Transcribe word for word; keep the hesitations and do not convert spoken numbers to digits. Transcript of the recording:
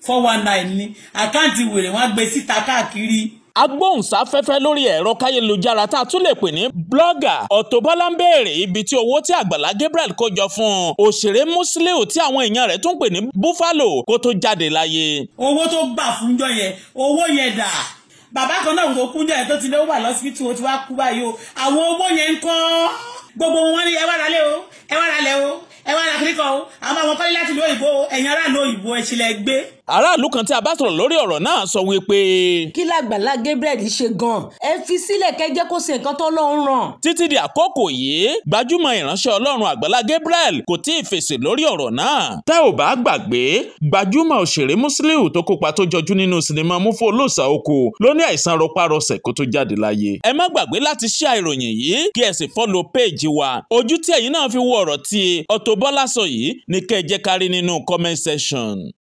four one nine ni àkáǹtì wèrè wọ́n gbé síta káàkiri. Agbóhùnsáfẹ́fẹ́ lórí ẹ̀rọ káyélujára tá a tún lè pè ní blogger Auto Bola ń béèrè ibi tí owó tí Agbala Gabriel kó jọ fún òṣèré Musiliu tí àwọn èèyàn rẹ̀ tún pè ní Buffalo kó tó jáde láyé. Owó tó gbà fúnjọ yẹn owó yẹn dà bàbá kan náà tó kúnjọ yẹn tó ti lé wà lọ́sibítù ó ti wá kú báyìí o àwọn owó yẹn ń kọ́ gbogbo wọn ní ẹ wá ralé o ẹ wá ralé o ẹ wá ra kíríkọ o àwọn àwọn kọ́lé láti lóyìnbó ẹ̀yin aráàlú òyìnbó ẹ̀ sílẹ̀ gbé. Aráàlú kan tí a bá sọ̀rọ̀ lórí ọ̀rọ̀ náà sọ wípé. Kí l'Agbala Gabriel ṣe gan-an ẹ fi sílẹ̀ kẹ́ jẹ́ kó ṣe nǹkan tó lọ́rùn ràn. Títí di àkókò yìí gbajúmọ̀ ìránṣẹ́ Ọlọ́run Agbala Gabriel kò tí ì fèsì lórí ọ̀rọ̀ náà. Tẹ́ ò bá gbàgbé gbajúmọ̀ òṣèré Musiliu tó kópa tó jọjú nínú sinimá Mufu Olóòṣà Oko ló ní àìsàn rọpárọsẹ̀ kó tó jáde láyé. Ẹ má gbàgbé láti share ìròyìn yìí kí ẹ sì follow page wa. Ojú tí ẹ̀yin náà fi wo ọ̀rọ̀ tí Auto Bola sọ yìí ní kẹ́ ẹ jẹ́ ká rí nínú comment section.